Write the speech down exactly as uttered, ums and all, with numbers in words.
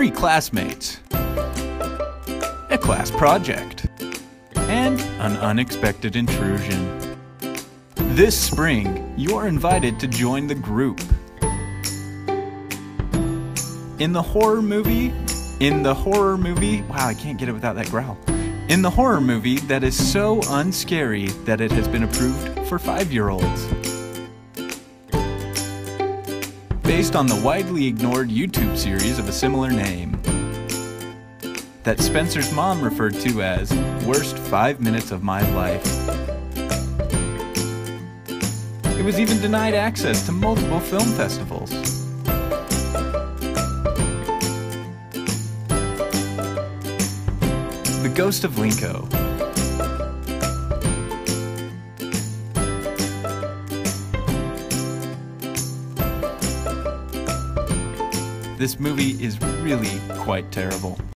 three classmates, a class project, and an unexpected intrusion. This spring, you're invited to join the group. In the horror movie, in the horror movie, wow, I can't get it without that growl. In the horror movie that is so unscary that it has been approved for five-year-olds. Based on the widely ignored YouTube series of a similar name that Spencer's mom referred to as worst five minutes of my life. It was even denied access to multiple film festivals. The Ghost of L N C O. This movie is really quite terrible.